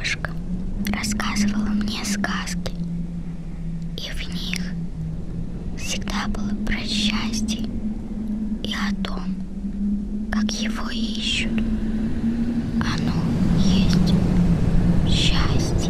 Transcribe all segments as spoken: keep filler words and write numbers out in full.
бабушка рассказывала мне сказки, и в них всегда было про счастье и о том, как его ищут. Оно есть счастье.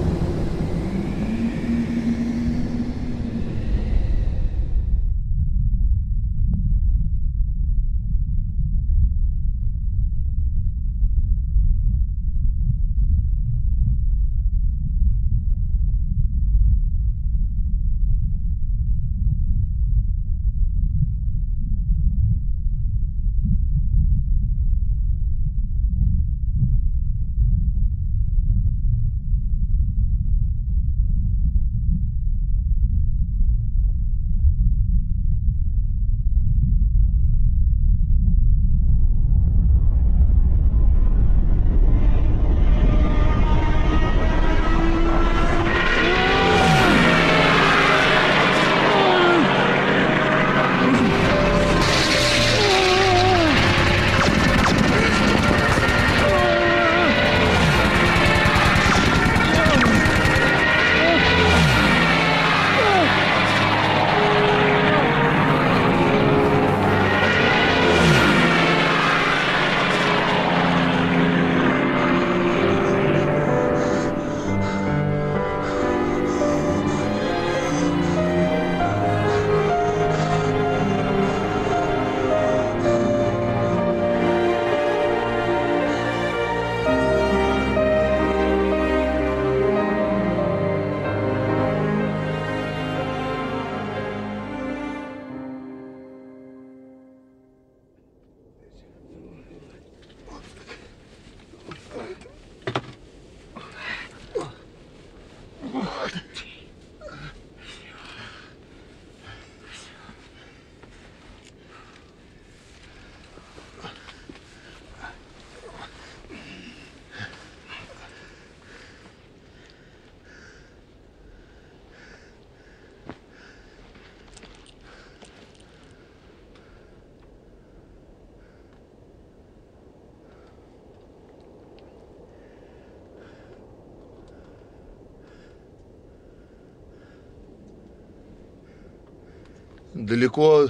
Далеко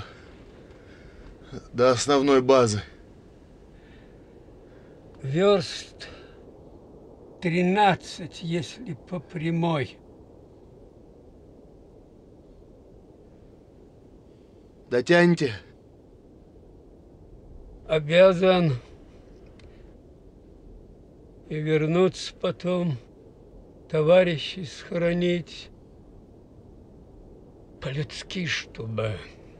до основной базы? Верст тринадцать, если по прямой. Дотянете? Обязан. И вернуться потом, товарищей схоронить. По-людски, чтобы...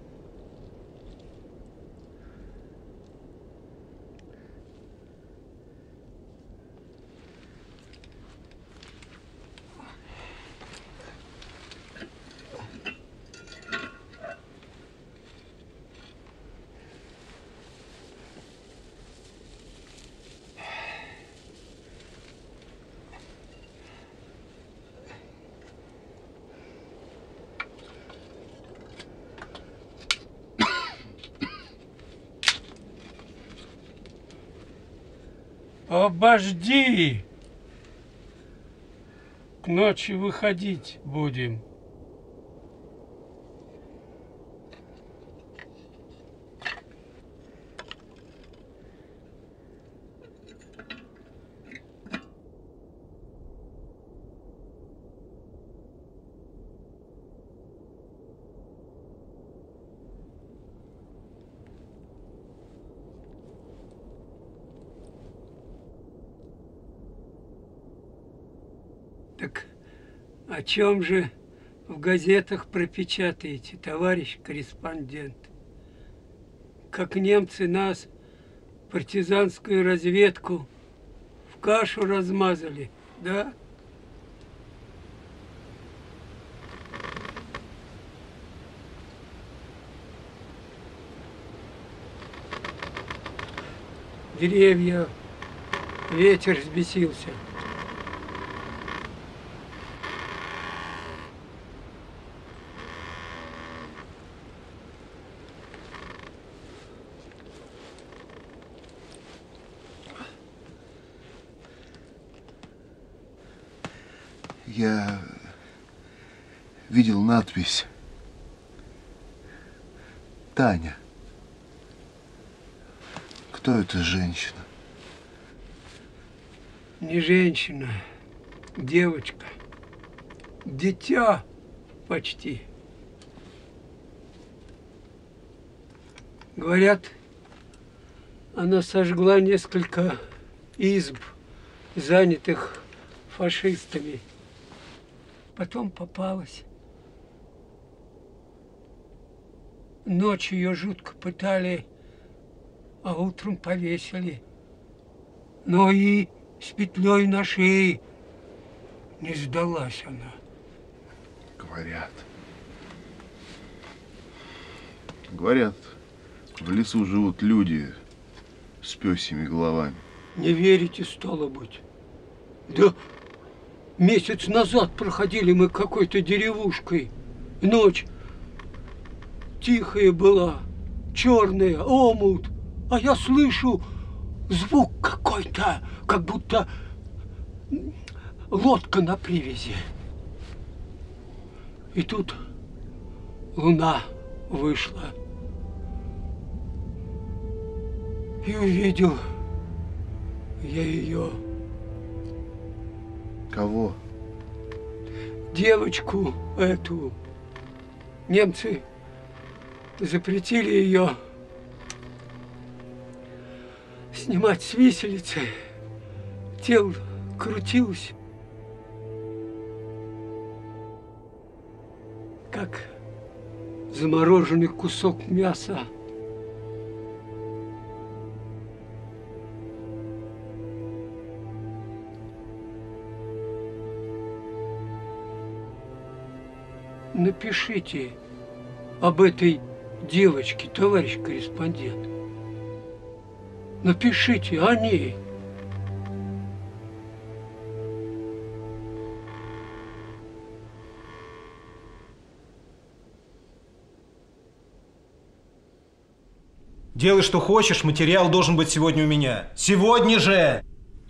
Обожди! К ночи выходить будем. Так о чем же в газетах пропечатаете, товарищ корреспондент? Как немцы нас, партизанскую разведку, в кашу размазали, да? Деревья, ветер взбесился. Я видел надпись «Таня». Кто эта женщина? Не женщина, девочка. Дитя почти. Говорят, она сожгла несколько изб, занятых фашистами. Потом попалась. Ночью ее жутко пытали, а утром повесили. Но и с петлей на шее не сдалась она. Говорят. Говорят, в лесу живут люди с пёсьими головами. Не верите, стало быть? Да месяц назад проходили мы какой-то деревушкой. Ночь тихая была, черная, омут. А я слышу звук какой-то, как будто лодка на привязи. И тут луна вышла. И увидел я ее. Кого? Девочку эту. Немцы запретили ее снимать с виселицы. Тело крутилось, как замороженный кусок мяса. Напишите об этой девочке, товарищ корреспондент. Напишите о ней. Делай, что хочешь, материал должен быть сегодня у меня. Сегодня же!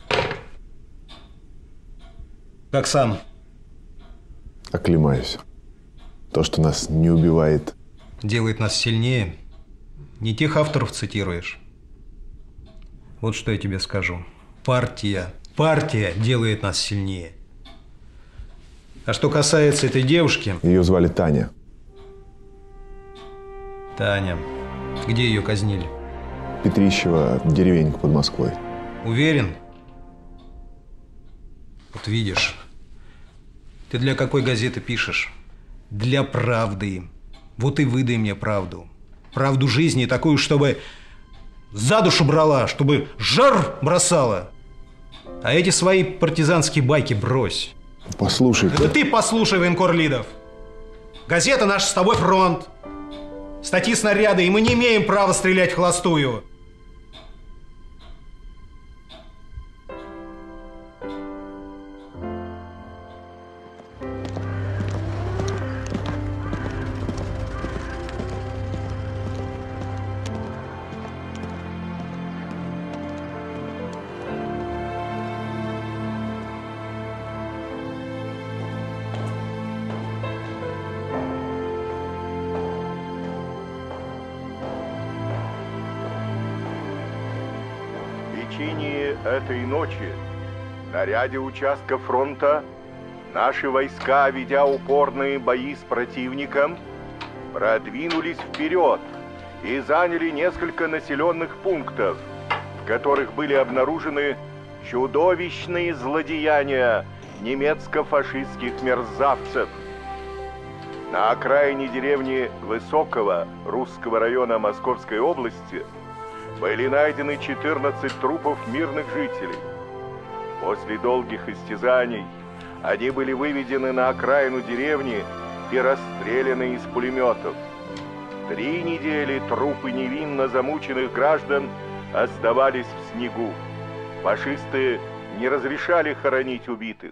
Как сам? Оклемаюсь. То, что нас не убивает. Делает нас сильнее. Не тех авторов цитируешь. Вот что я тебе скажу. Партия, партия делает нас сильнее. А что касается этой девушки... Ее звали Таня. Таня. Где ее казнили? Петрищева, деревенька под Москвой. Уверен? Вот видишь. Ты для какой газеты пишешь? Для правды. Вот и выдай мне правду. Правду жизни такую, чтобы за душу брала, чтобы жар бросала. А эти свои партизанские байки брось. Послушай. Это ты послушай, военкор Лидов. Газета наша с тобой фронт. Статьи, снаряды, и мы не имеем права стрелять вхолостую. В течение этой ночи на ряде участков фронта наши войска, ведя упорные бои с противником, продвинулись вперед и заняли несколько населенных пунктов, в которых были обнаружены чудовищные злодеяния немецко-фашистских мерзавцев. На окраине деревни Высокого Русского района Московской области были найдены четырнадцать трупов мирных жителей. После долгих истязаний они были выведены на окраину деревни и расстреляны из пулеметов. Три недели трупы невинно замученных граждан оставались в снегу. Фашисты не разрешали хоронить убитых.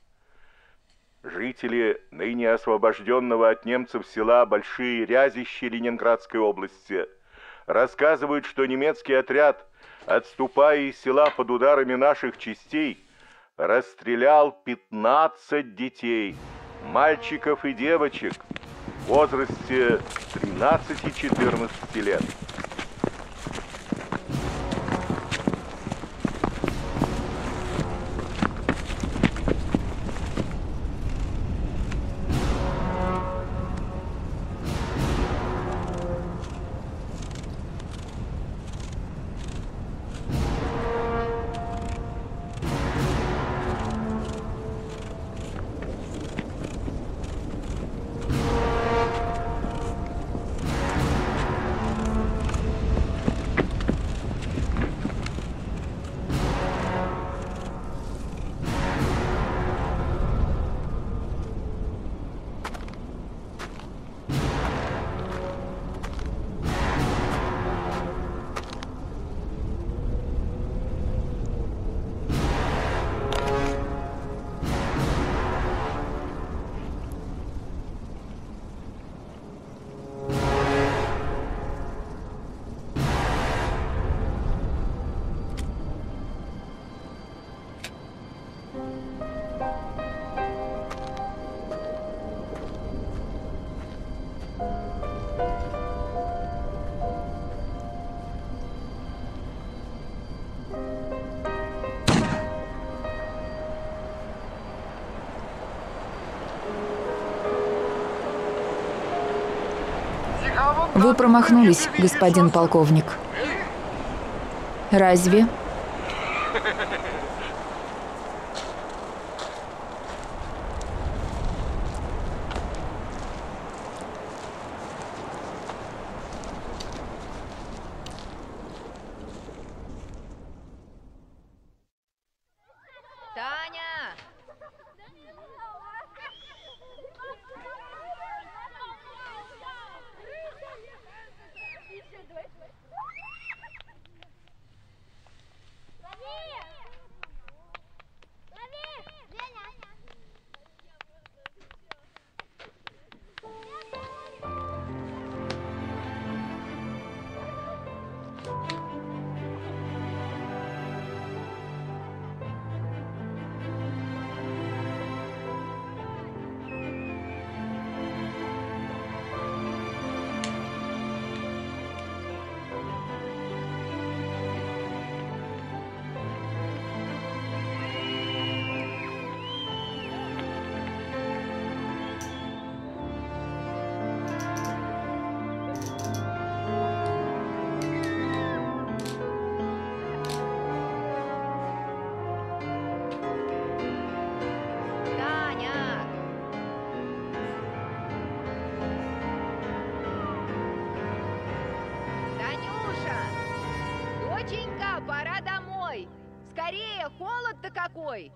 Жители ныне освобожденного от немцев села Большие Рязищи Ленинградской области рассказывают, что немецкий отряд, отступая из села под ударами наших частей, расстрелял пятнадцать детей, мальчиков и девочек в возрасте тринадцати-четырнадцати лет. Вы промахнулись, господин полковник. Разве? Таня! Доченька, пора домой! Скорее, холод-то какой!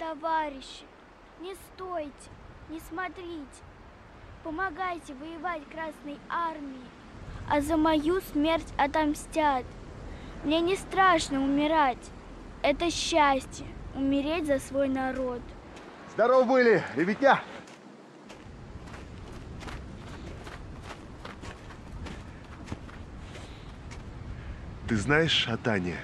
товарищи, не стойте, не смотрите. Помогайте воевать Красной Армии, а за мою смерть отомстят. Мне не страшно умирать. Это счастье — умереть за свой народ. Здорово были, ребятня! Ты знаешь о Тане?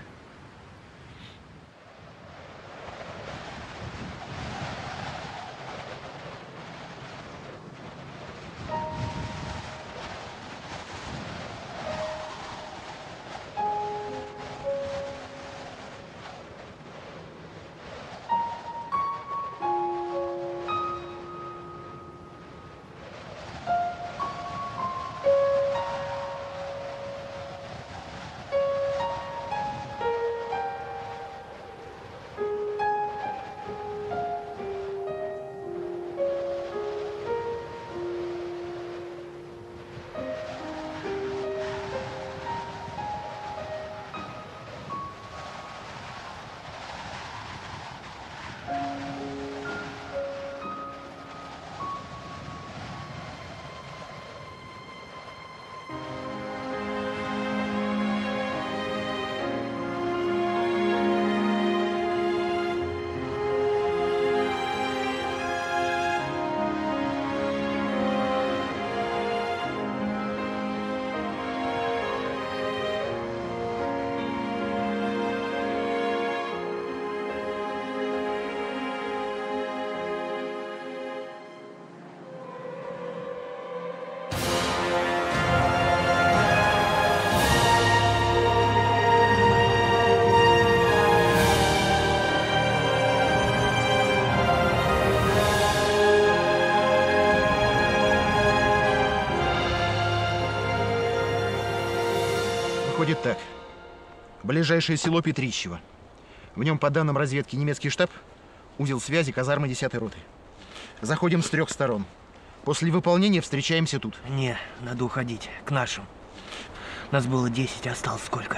Выходит так. Ближайшее село Петрищево. В нем, по данным разведки, немецкий штаб, узел связи, казармы десятой роты. Заходим с трех сторон. После выполнения встречаемся тут. Не, надо уходить. К нашим. Нас было десять, осталось сколько?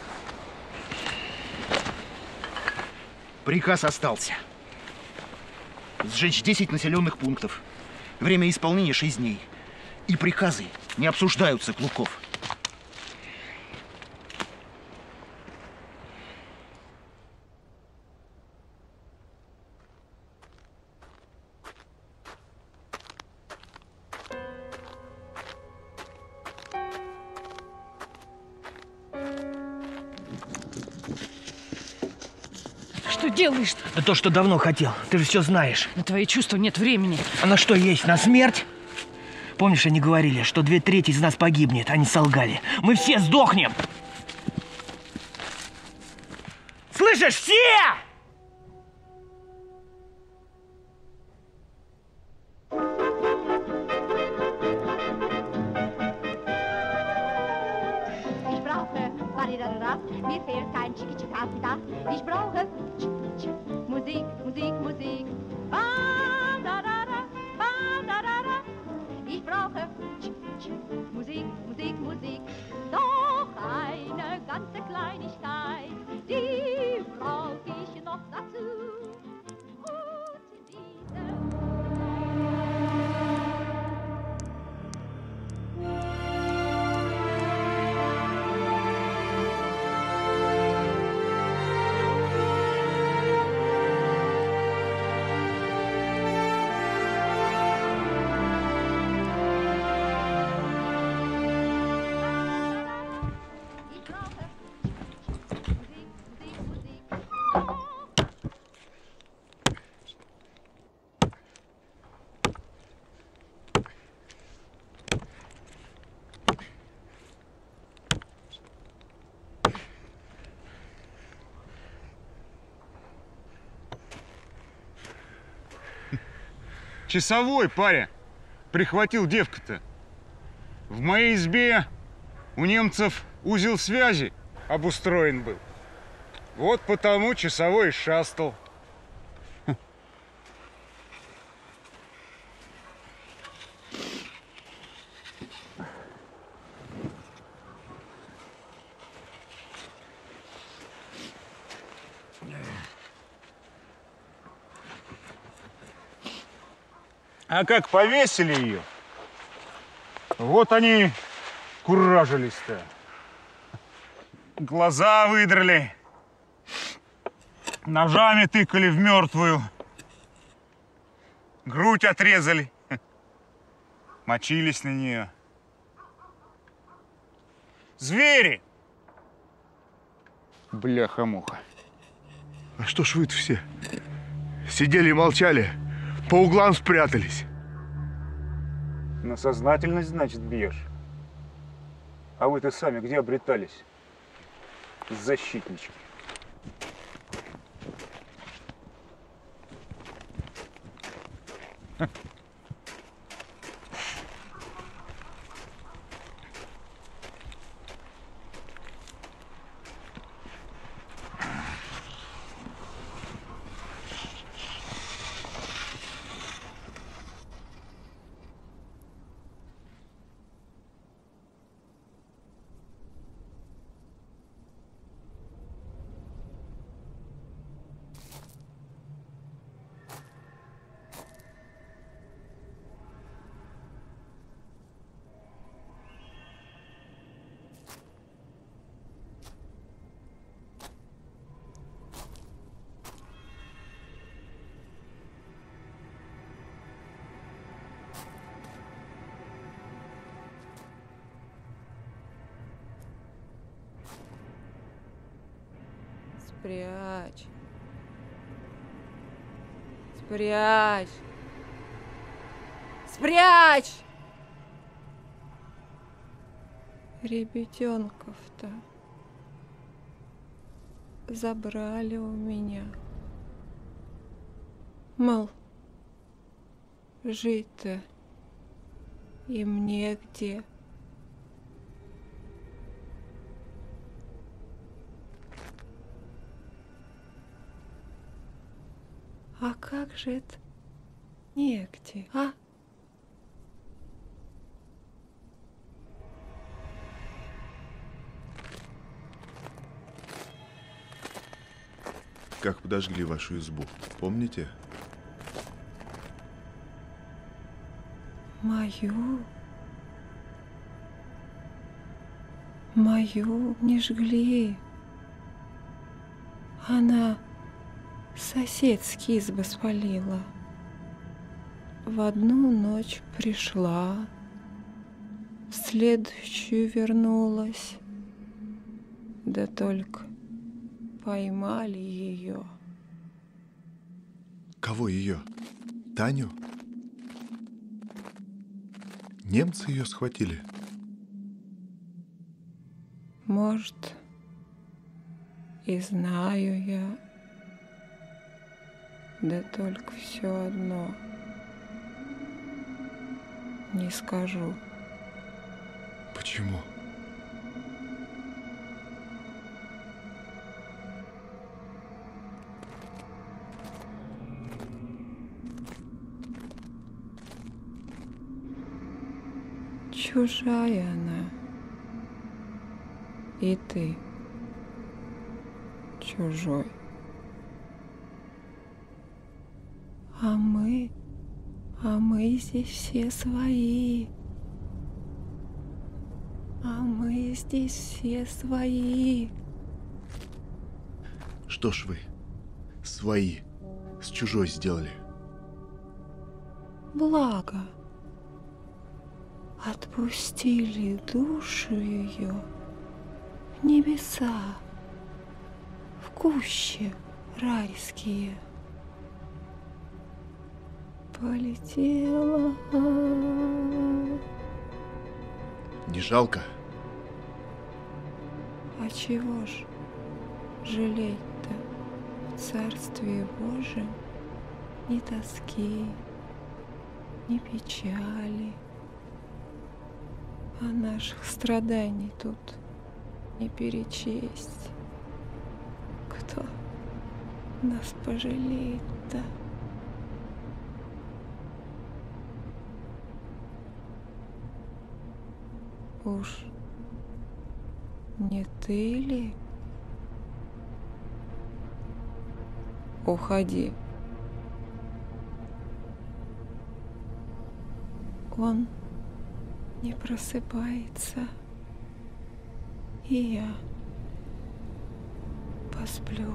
Приказ остался. Сжечь десять населенных пунктов. Время исполнения шесть дней. И приказы не обсуждаются, Клубков. Что делаешь-то? Да то, что давно хотел. Ты же все знаешь. На твои чувства нет времени. А на что есть? На смерть? Помнишь, они говорили, что две трети из нас погибнет? Они солгали. Мы все сдохнем! Слышишь, все! Mir fehlt kein Chiki-Chikati-Da. Ich brauche Musik, Musik, Musik. Ba-da-da-da, ba-da-da-da. Ich brauche Musik, Musik, Musik. Doch eine ganze Kleinigkeit, die brauche ich noch dazu. Und diese... Часовой, паря, прихватил девку-то. В моей избе у немцев узел связи обустроен был. Вот потому часовой и шастал. А как повесили ее, вот они куражились-то. Глаза выдрали, ножами тыкали в мертвую, грудь отрезали, мочились на нее. Звери! Бляха-муха. А что ж вы-то все сидели и молчали, по углам спрятались? На сознательность, значит, бьешь. А вы-то сами где обретались? Защитнички. Спрячь. Спрячь. Спрячь! Ребятенков-то забрали у меня. Мол, жить-то им негде. А как же это негде, а? Как подожгли вашу избу, помните? Мою? Мою не жгли. Она соседские избы спалила. В одну ночь пришла, в следующую вернулась. Да только поймали ее. Кого ее? Таню? Немцы ее схватили? Может, и знаю я. Да только все одно не скажу. Почему? Чужая она. И ты чужой. А мы, а мы здесь все свои. А мы здесь все свои. Что ж вы, свои, с чужой сделали? Благо. Отпустили душу ее в небеса, в кущи райские. Полетела. Не жалко? А чего ж жалеть-то? В Царстве Божьем ни тоски, ни печали. А наших страданий тут не перечесть. Кто нас пожалеет-то? Уж не ты ли? Уходи. Он не просыпается. И я посплю.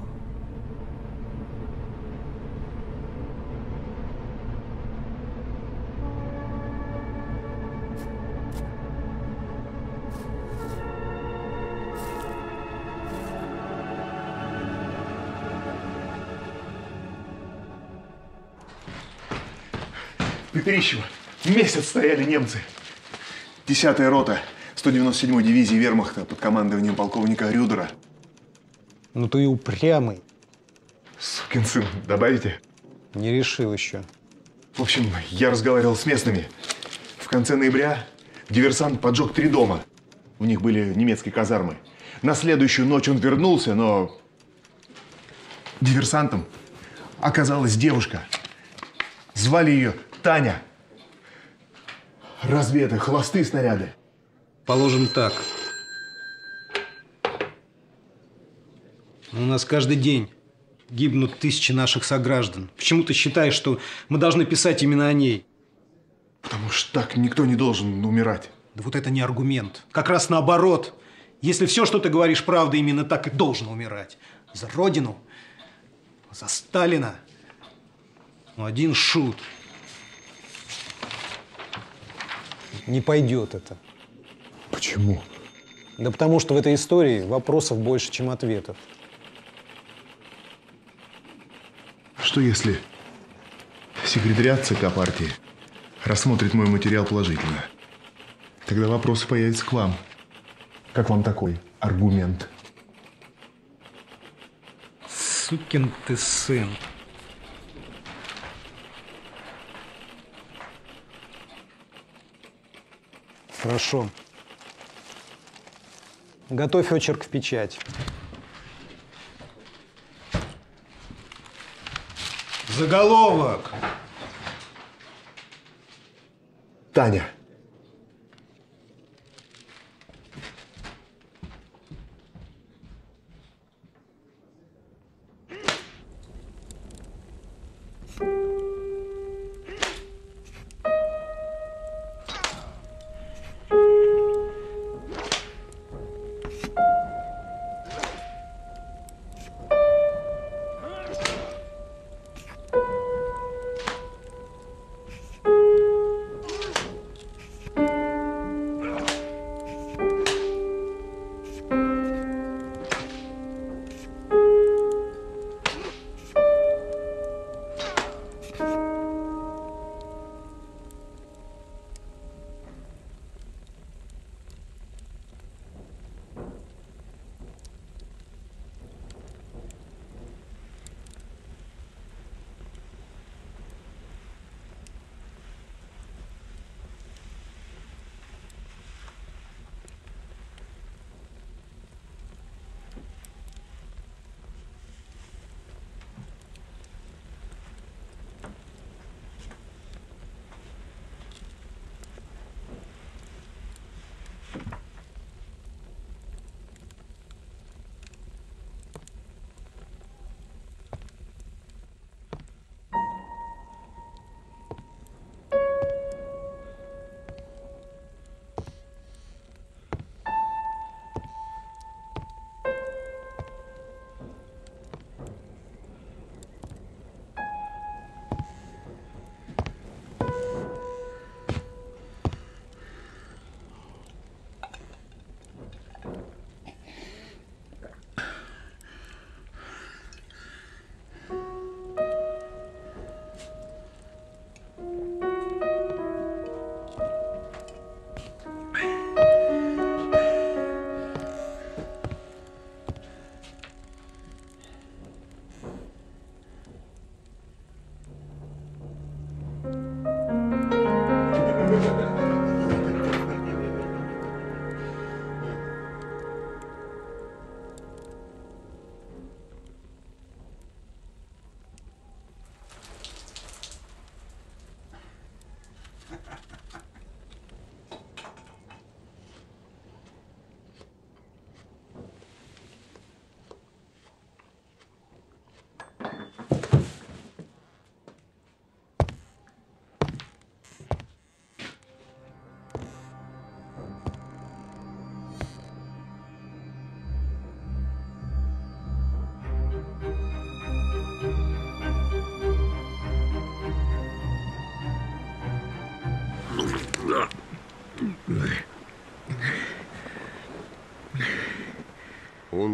Петрищево. Месяц стояли немцы. Десятая рота сто девяносто седьмой дивизии вермахта под командованием полковника Рюдера. Ну ты и упрямый. Сукин сын, добавите? Не решил еще. В общем, я разговаривал с местными. В конце ноября диверсант поджег три дома. У них были немецкие казармы. На следующую ночь он вернулся, но диверсантом оказалась девушка. Звали ее Таня. Разве это холостые снаряды? Положим так. У нас каждый день гибнут тысячи наших сограждан. Почему ты считаешь, что мы должны писать именно о ней? Потому что так никто не должен умирать. Да вот это не аргумент. Как раз наоборот. Если все, что ты говоришь, правда, именно так и должен умирать. За Родину, за Сталина. Ну, один шут. Не пойдет это. Почему? Да потому что в этой истории вопросов больше, чем ответов. Что если секретариат ЦК партии рассмотрит мой материал положительно? Тогда вопросы появятся к вам. Как вам такой аргумент? Сукин ты сын. Хорошо. Готовь очерк в печать. Заголовок. Таня.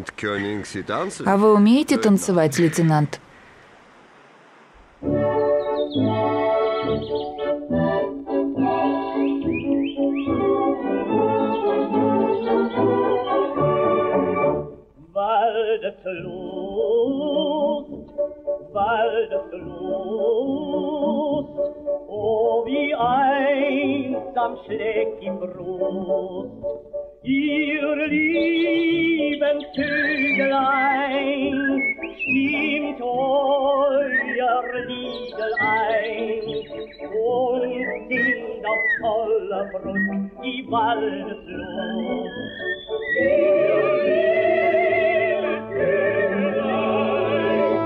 А вы умеете танцевать, лейтенант? Oh, wie einsam schlägt die Brust ihr lieben Vögelein, stimmt euer Liedel ein und singt auf voller Brust die Waldeslust. Ihr lieben Vögelein,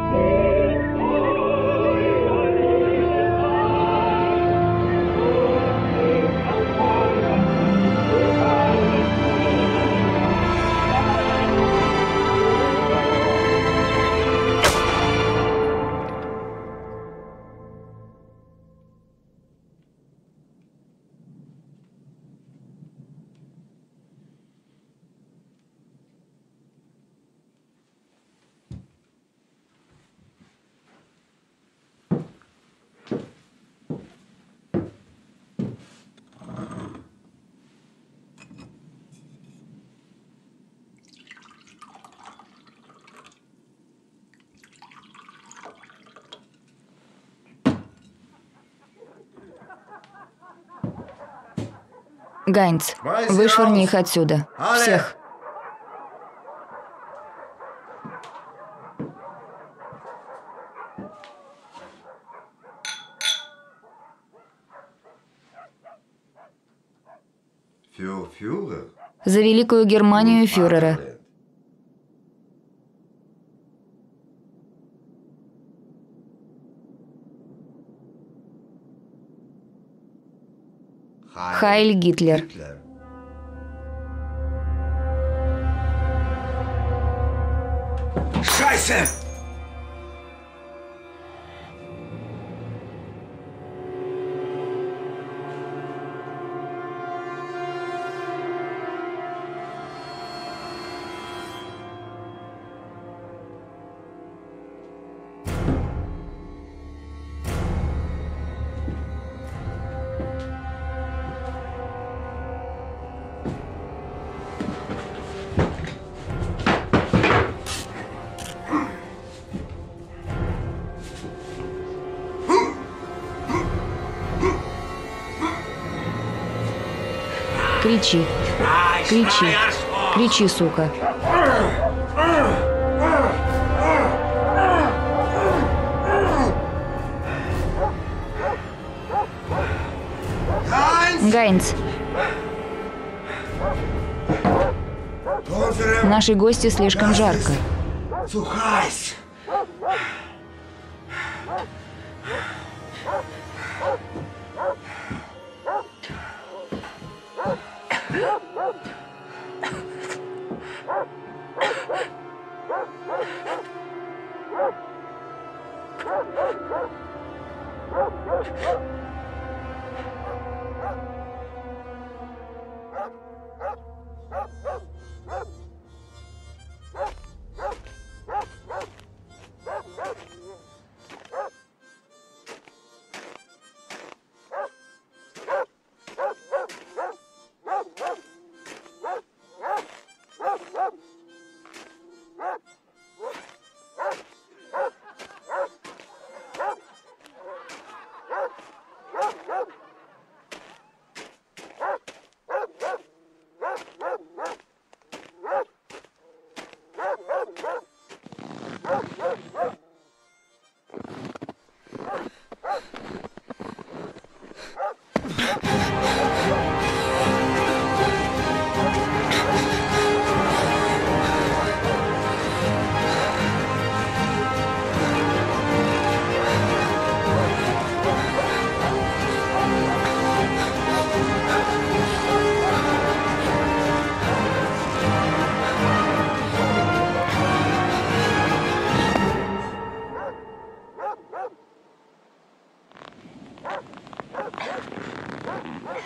Гайнц, вышвырни их отсюда. Всех. За Великую Германию фюрера. Хайль Гитлер. Scheiße! Кричи. Кричи. Кричи, сука. Гайнц. Наши гости слишком жарко.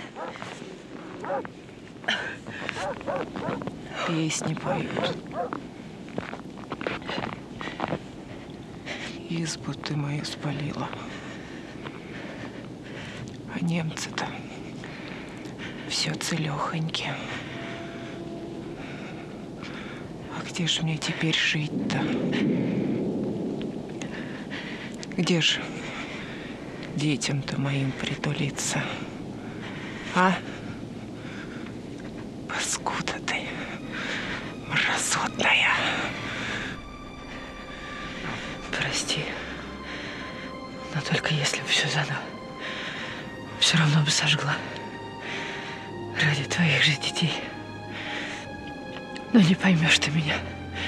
Песни поют. избу ты мою спалила. А немцы-то все целехоньки. А где ж мне теперь жить-то? Где ж детям-то моим притулиться? А? Паскуда ты, мразотная. Прости. Но только если бы все заново, все равно бы сожгла. Ради твоих же детей. Но не поймешь ты меня.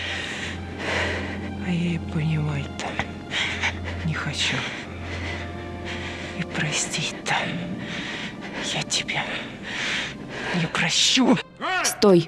А я и понимать-то не хочу. И простить-то я тебя не прощу. Стой!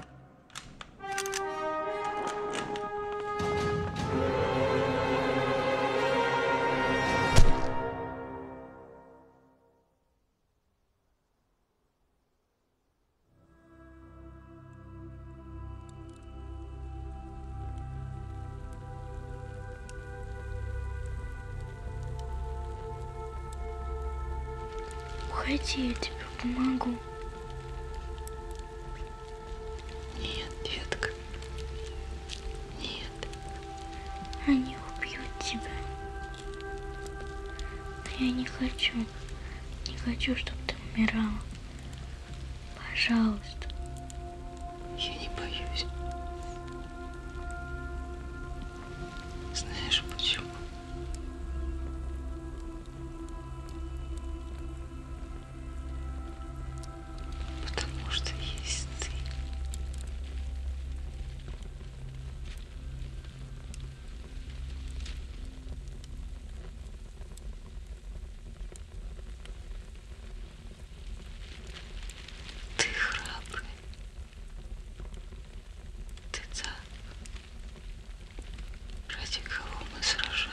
Уходи, я тебе помогу. Нет, детка. Нет. Они убьют тебя. Но я не хочу. Не хочу, чтобы ты умирала. Пожалуйста. Я не боюсь. Знаешь почему? Потому что есть ты. Ты храбрый. Ты так. Ради кого мы сражаемся.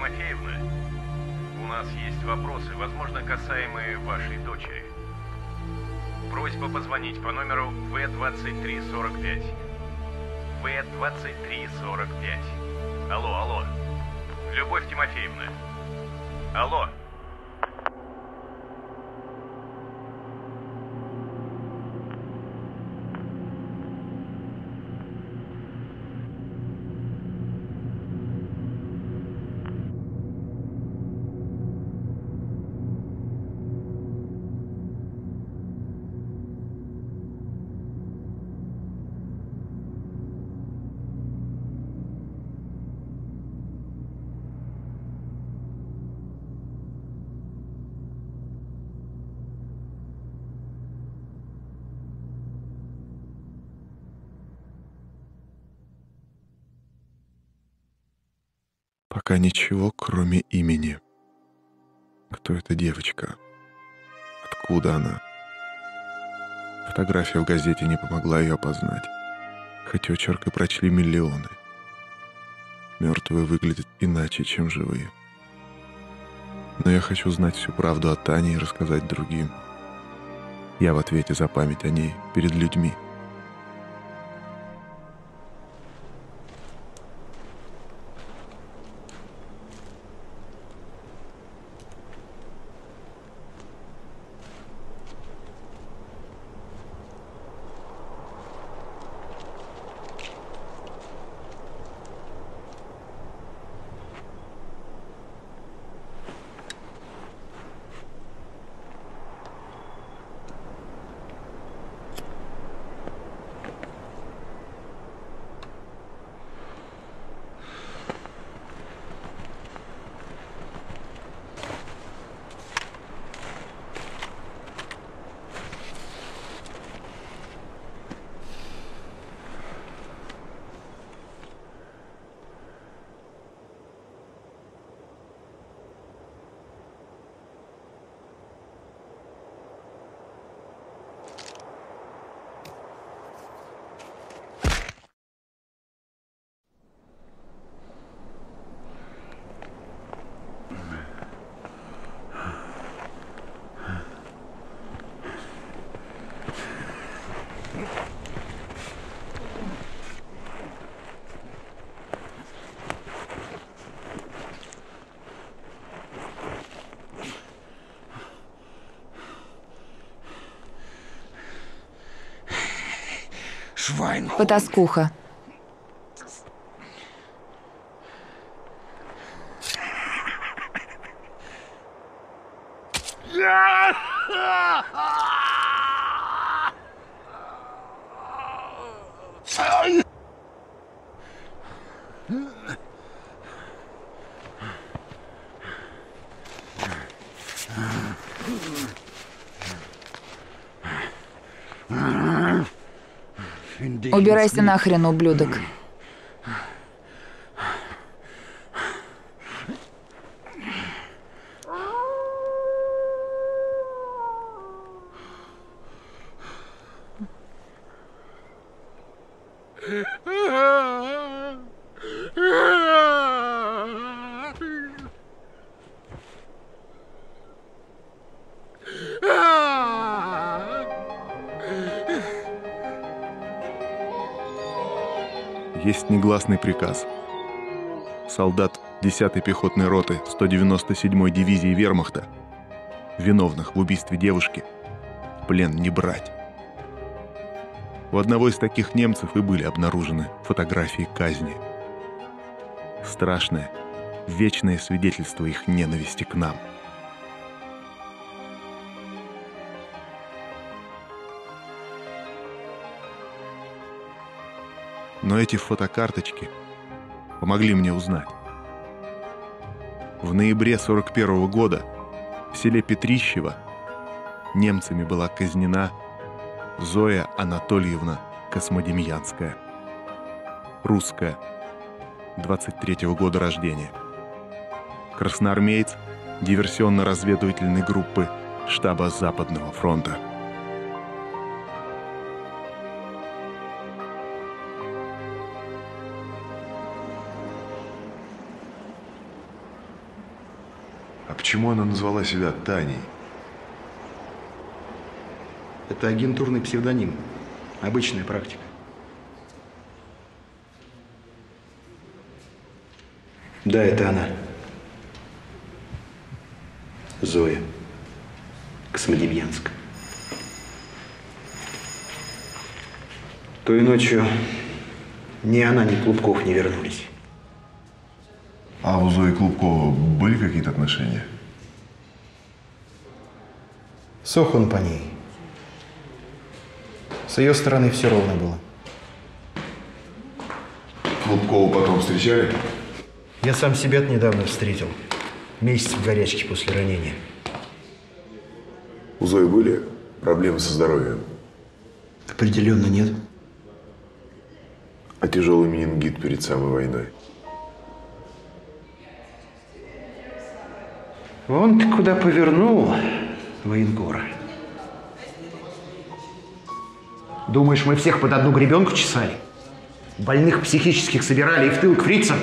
Тимофеевна, у нас есть вопросы, возможно, касаемые вашей дочери. Просьба позвонить по номеру вэ двадцать три сорок пять. вэ двадцать три сорок пять. Алло, алло. Любовь Тимофеевна. Алло. Пока ничего, кроме имени. Кто эта девочка? Откуда она? Фотография в газете не помогла ее опознать. Хоть очерк и прочли миллионы. Мертвые выглядят иначе, чем живые. Но я хочу знать всю правду о Тане и рассказать другим. Я в ответе за память о ней перед людьми. Потаскуха. Убирайся нахрен, ублюдок. Есть негласный приказ. Солдат десятой пехотной роты сто девяносто седьмой дивизии вермахта, виновных в убийстве девушки, в плен не брать. У одного из таких немцев и были обнаружены фотографии казни. Страшное, вечное свидетельство их ненависти к нам. Но эти фотокарточки помогли мне узнать. В ноябре сорок первого года в селе Петрищево немцами была казнена Зоя Анатольевна Космодемьянская, русская, двадцать третьего года рождения, красноармеец диверсионно-разведывательной группы штаба Западного фронта. А почему она назвала себя Таней? Это агентурный псевдоним. Обычная практика. Да, это она. Зоя. Космодемьянск. Той ночью ни она, ни Клубков не вернулись. А у Зои Клубкова были какие-то отношения? Сох он по ней. С ее стороны все ровно было. Клубкову потом встречали? Я сам себя недавно встретил. Месяц в горячке после ранения. У Зои были проблемы со здоровьем? Определенно нет. А тяжелый менингит перед самой войной? Вон ты куда повернул, военкор. Думаешь, мы всех под одну гребенку чесали? Больных психических собирали и в тыл к фрицам?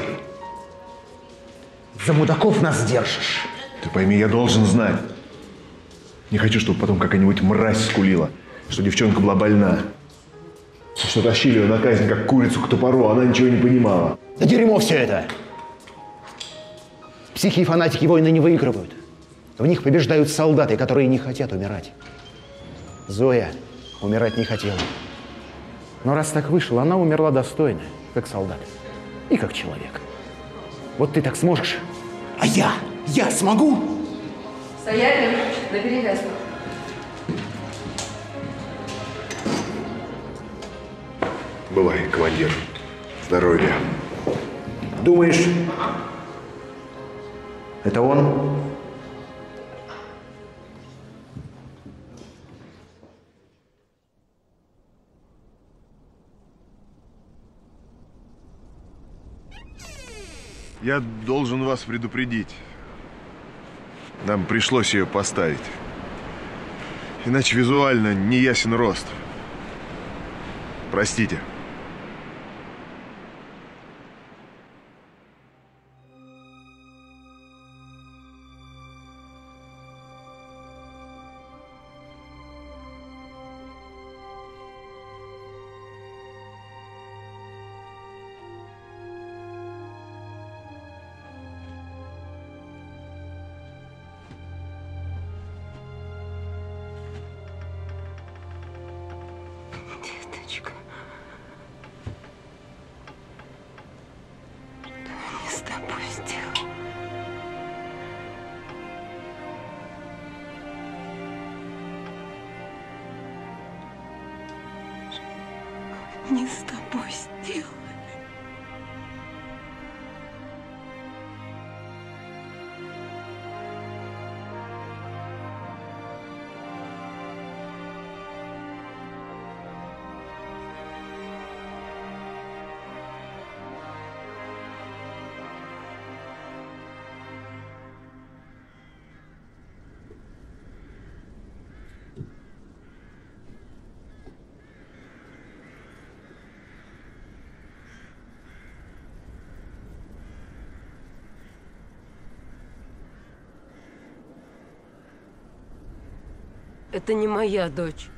За мудаков нас держишь. Ты пойми, я должен знать. Не хочу, чтобы потом какая-нибудь мразь скулила, что девчонка была больна. Что тащили ее на казнь, как курицу к топору, а она ничего не понимала. Да дерьмо все это! Психи и фанатики войны не выигрывают. В них побеждают солдаты, которые не хотят умирать. Зоя умирать не хотела. Но раз так вышло, она умерла достойно, как солдат и как человек. Вот ты так сможешь, а я, я смогу? Стоять, набери весну. Бывай, командир. Здоровья. Думаешь, это он? Я должен вас предупредить. Нам пришлось ее поставить. Иначе визуально не ясен рост. Простите. Деточка, что они с тобой сделали? Что они с тобой сделали? Это не моя дочь.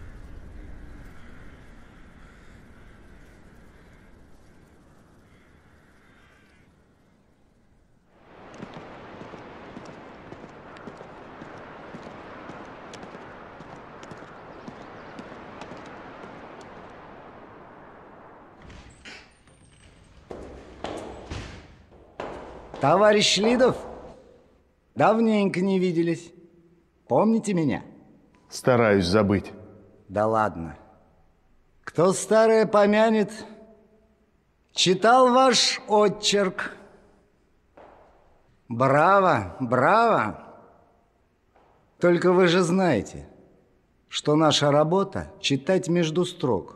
Товарищ Лидов, давненько не виделись. Помните меня? Стараюсь забыть. Да ладно. Кто старое помянет, читал ваш отчерк. Браво, браво. Только вы же знаете, что наша работа — читать между строк.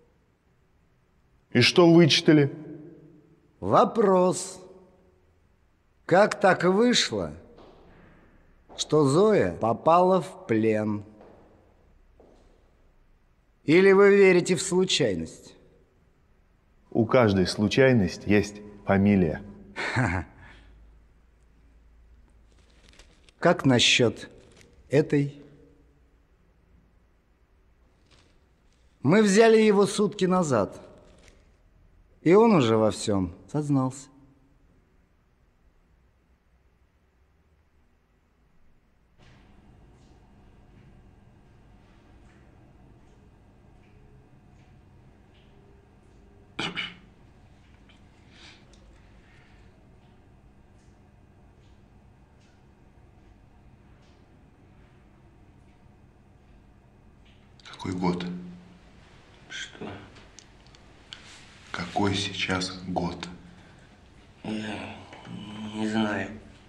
И что вычитали? Вопрос. Как так вышло, что Зоя попала в плен? Или вы верите в случайность? У каждой случайности есть фамилия. Как насчет этой? Мы взяли его сутки назад, и он уже во всем сознался. Какой год? Что? Какой сейчас год? Я не знаю.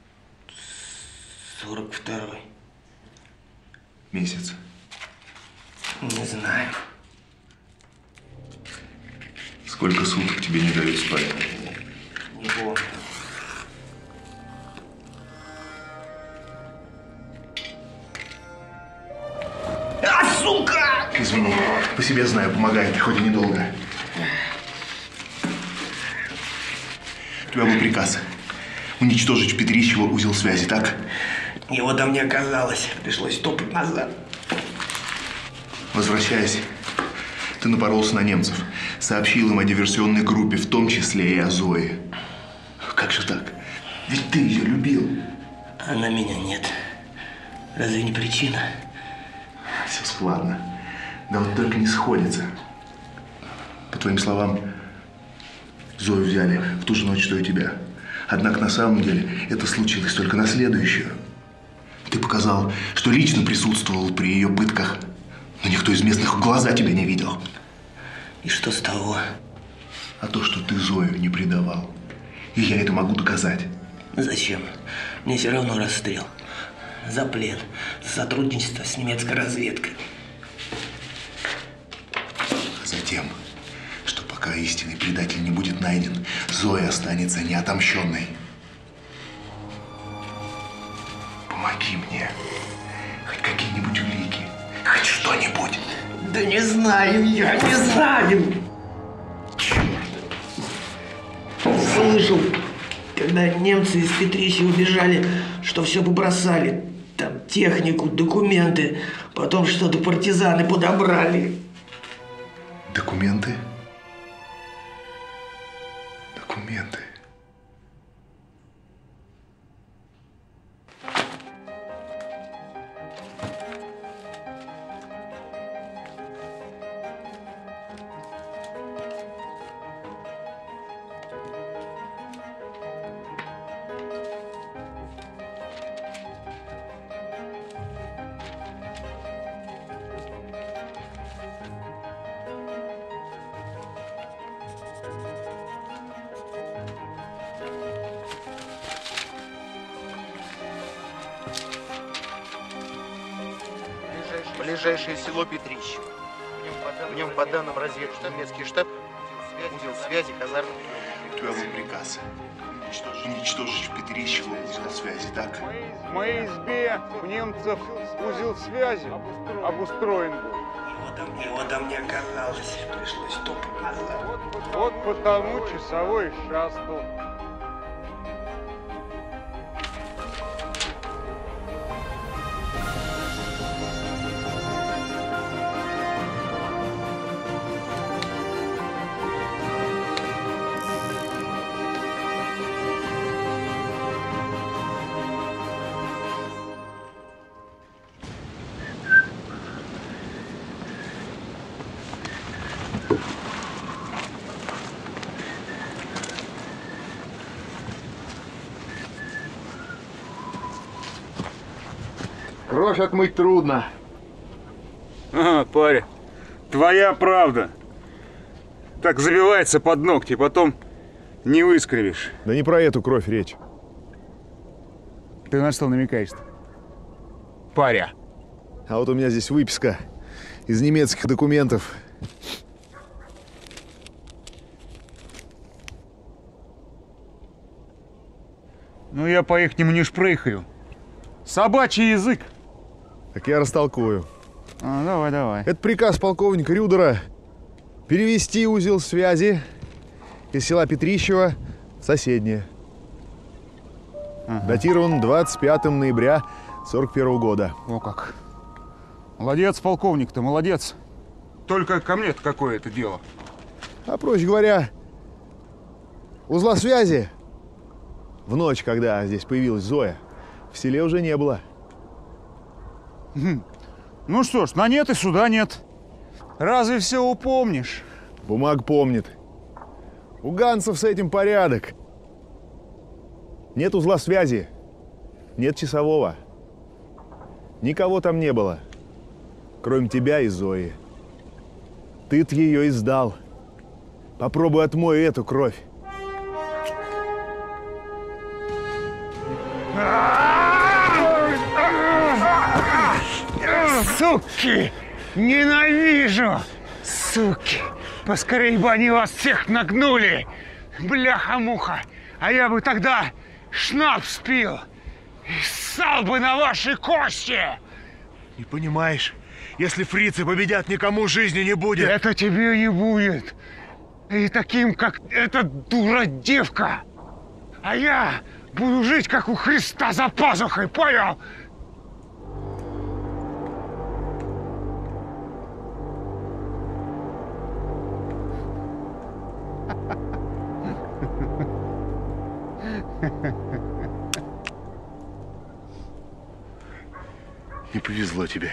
Сорок второй. Месяц? Не знаю. Сколько суток тебе не дают спать? Не помню. А, сука! Извини, по себе знаю, помогает, хоть и недолго. У тебя был приказ уничтожить в Петрищево узел связи, так? Его там не оказалось. Пришлось топать назад. Возвращаясь, ты напоролся на немцев. Сообщил им о диверсионной группе, в том числе и о Зое. Как же так? Ведь ты ее любил. Она меня нет. Разве не причина? Все складно. Да вот только не сходится. По твоим словам, Зою взяли в ту же ночь, что и тебя. Однако на самом деле это случилось только на следующую. Ты показал, что лично присутствовал при ее пытках, но никто из местных в глаза тебя не видел. И что с того? А то, что ты Зою не предавал. И я это могу доказать. Зачем? Мне все равно расстрел. За плен, за сотрудничество с немецкой разведкой. А затем, что пока истинный предатель не будет найден, Зоя останется неотомщенной. Помоги мне. Хоть какие-нибудь улики. Хоть что-нибудь. Да не знаю я, не знаю. Черт. Слышал, когда немцы из Петрищева убежали, что все побросали. Там технику, документы. Потом что-то партизаны подобрали. Документы? Документы. Ближайшее село Петрищево. В нем, по данным разведки, немецкий штаб, узел связи, казармы. У тебя был приказ уничтожить в Петрищево узел связи, так? В моей избе у немцев узел связи обустроен был. Его там, его там не оказалось. Пришлось топать назад. Вот, вот потому часовой шастал. Кровь отмыть трудно. Ага, паря, твоя правда. Так забивается под ногти, потом не выскребешь. Да не про эту кровь речь. Ты на что намекаешь-то? Паря. А вот у меня здесь выписка из немецких документов. Ну я по ихнему не шпрыхаю. Собачий язык. Так я растолкую. А, давай, давай. Это приказ полковника Рюдера перевести узел связи из села Петрищево в соседнее. Ага. Датирован двадцать пятого ноября сорок первого года. О как. Молодец, полковник-то, молодец. Только ко мне-то какое это дело? А проще говоря, узла связи в ночь, когда здесь появилась Зоя, в селе уже не было. Ну что ж, на нет и суда нет. Разве все упомнишь? Бумаг помнит. У ганцев с этим порядок. Нет узла связи, нет часового. Никого там не было, кроме тебя и Зои. Ты-то ее и сдал. Попробуй отмой эту кровь. Суки! Ненавижу! Суки! Поскорей бы они вас всех нагнули! Бляха-муха! А я бы тогда шнапс пил и ссал бы на ваши кости! Не понимаешь, если фрицы победят, никому жизни не будет. Это тебе не будет. И таким, как эта дура девка. А я буду жить, как у Христа за пазухой, понял? Не повезло тебе.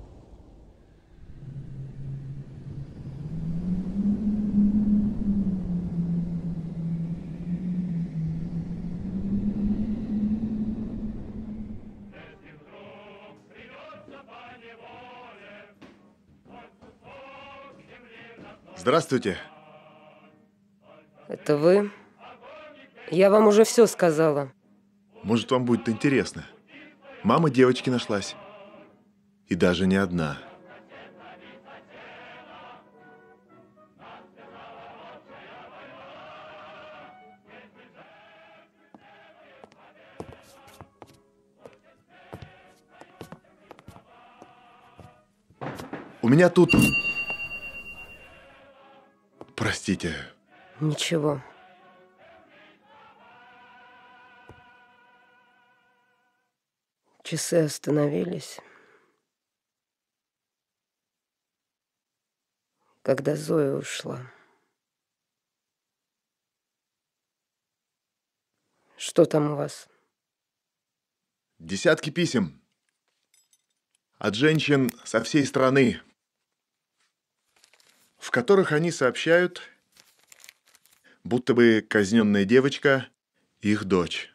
Здравствуйте. Это вы? Я вам уже все сказала. Может, вам будет интересно. Мама девочки нашлась. И даже не одна. У меня тут... Простите. Ничего. Часы остановились, когда Зоя ушла. Что там у вас? Десятки писем. От женщин со всей страны, в которых они сообщают, будто бы казненная девочка – их дочь.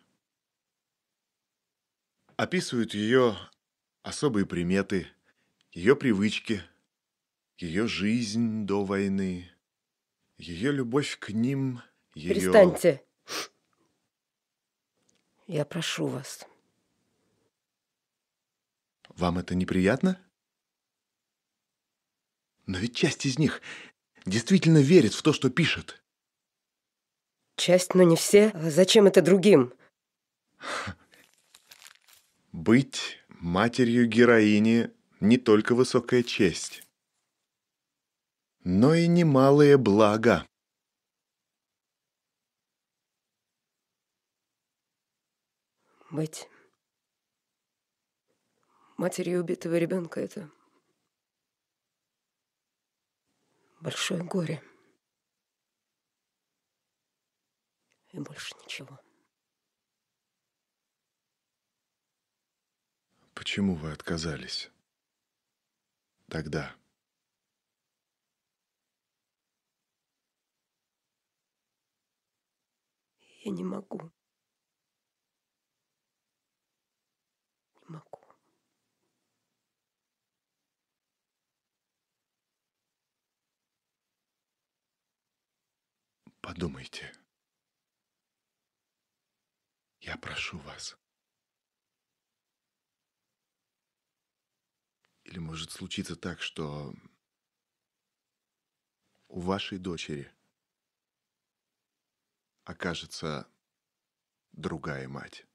Описывают ее особые приметы, ее привычки, ее жизнь до войны, ее любовь к ним, ее... Перестаньте. Я прошу вас. Вам это неприятно? Но ведь часть из них действительно верит в то, что пишет. Часть, но не все. А зачем это другим? Быть матерью героини не только высокая честь, но и немалое благо. Быть матерью убитого ребенка — это большое горе. И больше ничего. Почему вы отказались тогда? Я не могу. Не могу. Подумайте. Я прошу вас. Или может случиться так, что у вашей дочери окажется другая мать.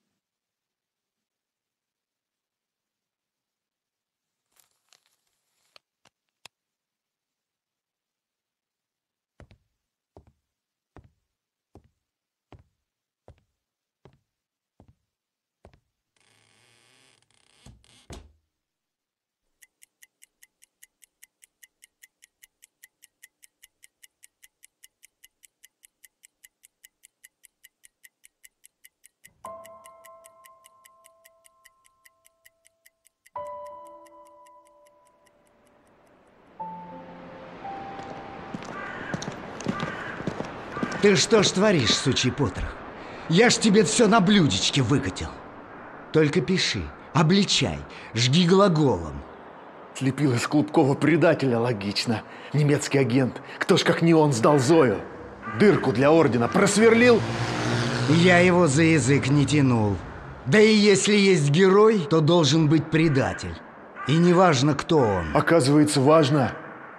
Ты что ж творишь, сучий потрох? Я ж тебе все на блюдечке выкатил. Только пиши, обличай, жги глаголом. Слепил из Клубкова предателя, логично. Немецкий агент. Кто ж как не он сдал Зою? Дырку для ордена просверлил? Я его за язык не тянул. Да и если есть герой, то должен быть предатель. И неважно, кто он. Оказывается, важно.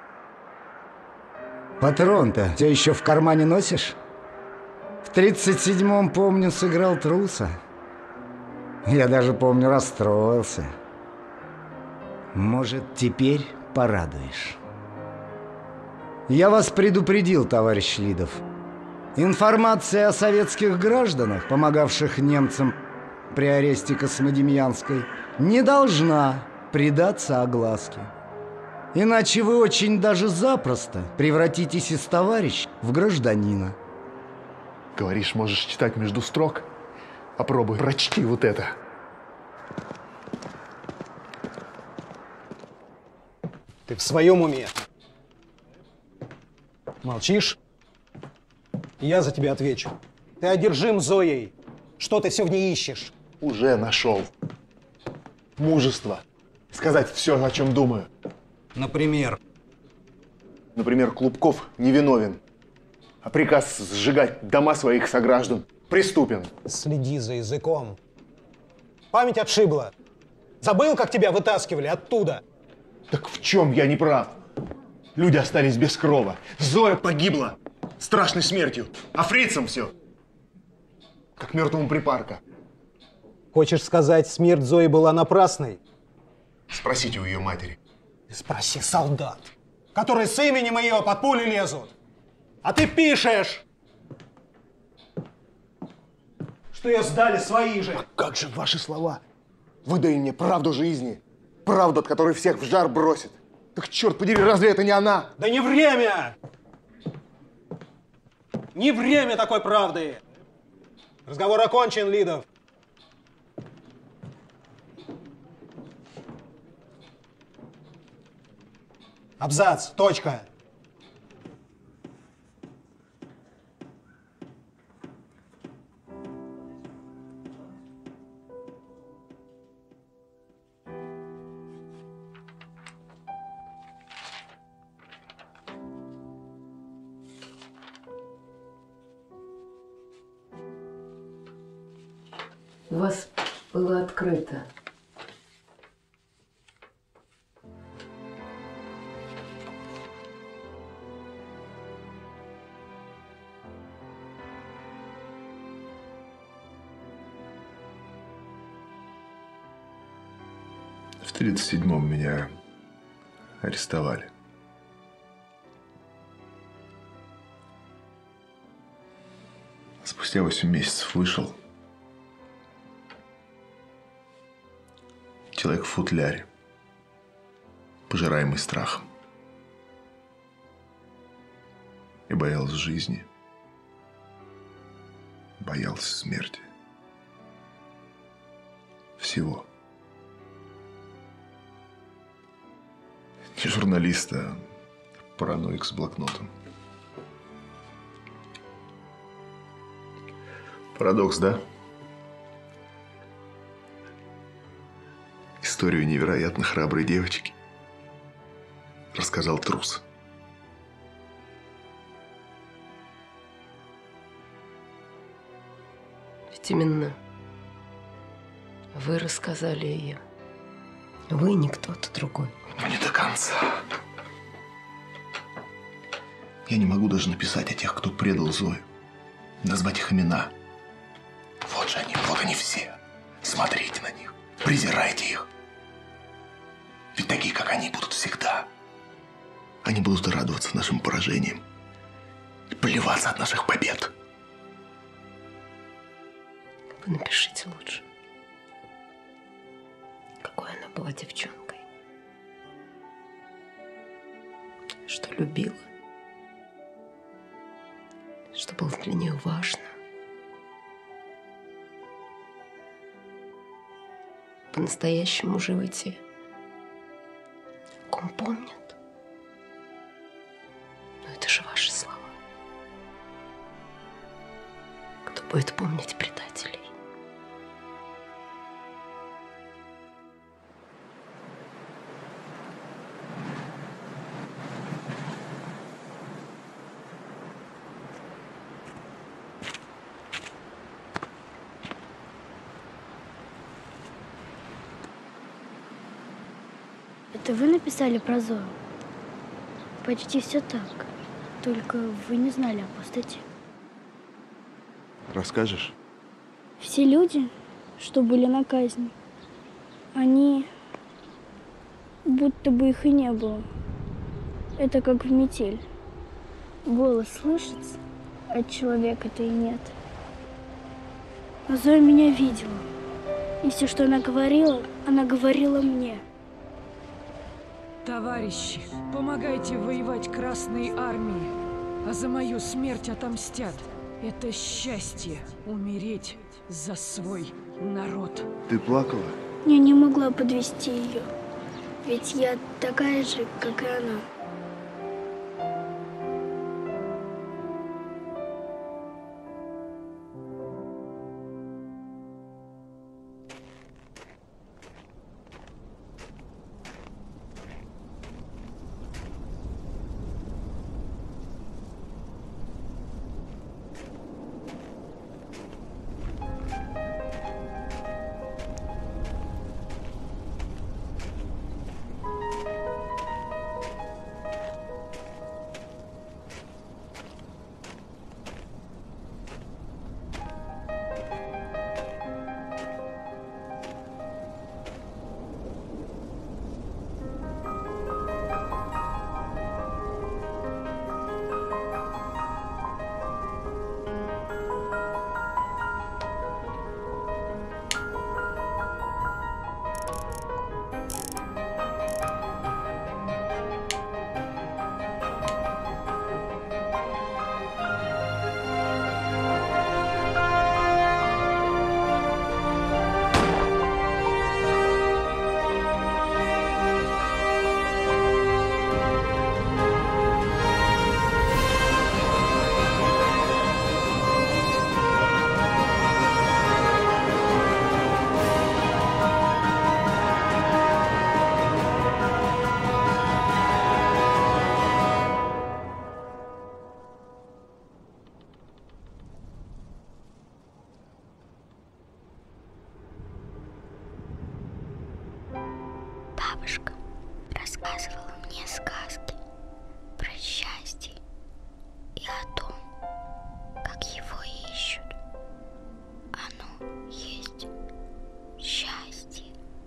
Патрон-то все еще в кармане носишь? В тридцать седьмом, помню, сыграл труса. Я даже, помню, расстроился. Может, теперь порадуешь. Я вас предупредил, товарищ Лидов. Информация о советских гражданах, помогавших немцам при аресте Космодемьянской, не должна предаться огласке. Иначе вы очень даже запросто превратитесь из товарища в гражданина. Говоришь, можешь читать между строк? Попробуй, прочти вот это. Ты в своем уме? Молчишь? Я за тебя отвечу. Ты одержим Зоей. Что ты все в ней ищешь? Уже нашел. Мужество. Сказать все, о чем думаю. Например? Например, Клубков невиновен. А приказ сжигать дома своих сограждан преступен. Следи за языком. Память отшибла. Забыл, как тебя вытаскивали оттуда? Так в чем я не прав? Люди остались без крова. Зоя погибла страшной смертью. А фрицам все как мертвому припарка. Хочешь сказать, смерть Зои была напрасной? Спросите у ее матери. Спроси солдат, которые с именем ее под пули лезут. А ты пишешь, что ее сдали свои же. А как же ваши слова? Выдай мне правду жизни. Правду, от которой всех в жар бросит. Так черт подери, разве это не она? Да не время! Не время такой правды! Разговор окончен, Лидов. Абзац, точка. У вас было открыто. В тридцать седьмом меня арестовали. Спустя восемь месяцев вышел. Человек в футляре, пожираемый страхом. И боялся жизни, боялся смерти. Всего. Не журналист, а параноик с блокнотом. Парадокс, да? Историю невероятно храброй девочки рассказал трус. Ведь именно вы рассказали ее. Вы не кто-то другой. Но не до конца. Я не могу даже написать о тех, кто предал Зою. Назвать их имена. Вот же они, вот они все. Смотрите на них, презирайте их. Ведь такие, как они, будут всегда. Они будут радоваться нашим поражениям и плеваться от наших побед. Вы напишите лучше, какой она была девчонкой. Что любила. Что было для нее важно. По-настоящему живы те, о ком помнят. Но это же ваши слова. будет помнить предателей. Это вы написали про Зою? Почти все так. Только вы не знали о пустоте. Расскажешь? Все люди, что были на казни, они будто бы их и не было. Это как в метель. Голос слышится, а человека-то и нет. Но Зоя меня видела. И все, что она говорила, она говорила мне. Товарищи, помогайте воевать Красной Армии, а за мою смерть отомстят. Это счастье — умереть за свой народ. Ты плакала? Я не могла подвести ее, ведь я такая же, как и она. Бабушка рассказывала мне сказки про счастье и о том, как его ищут. Оно есть счастье.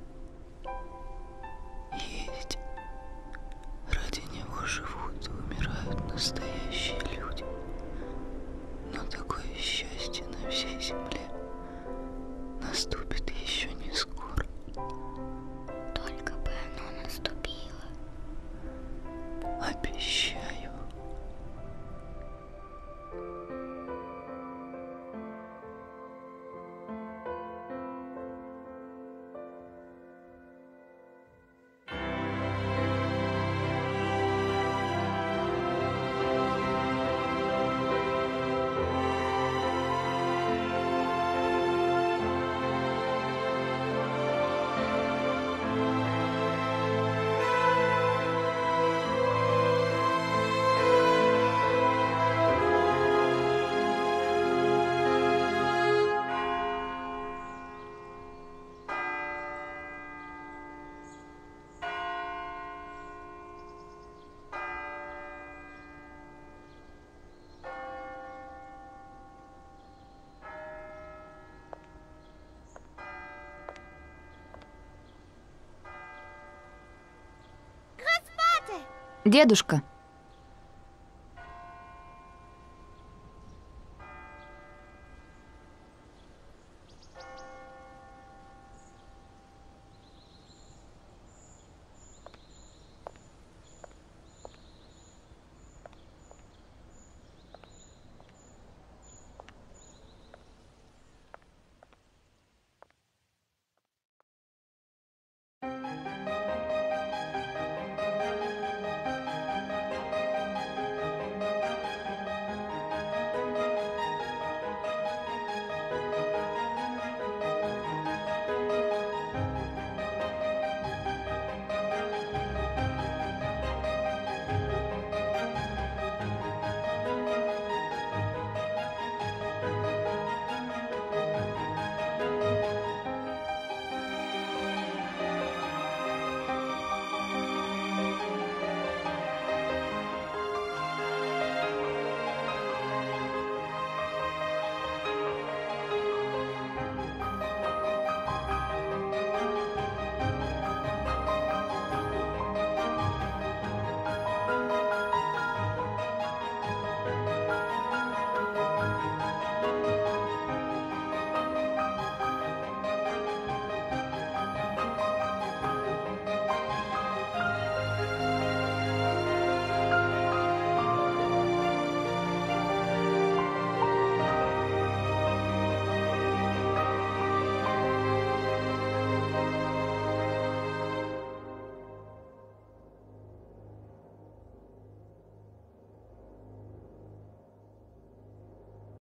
Есть. Ради него живут и умирают настоящие люди. Но такое счастье на всей земле наступит еще не скоро. Только бы оно наступило. Обещаю. Дедушка,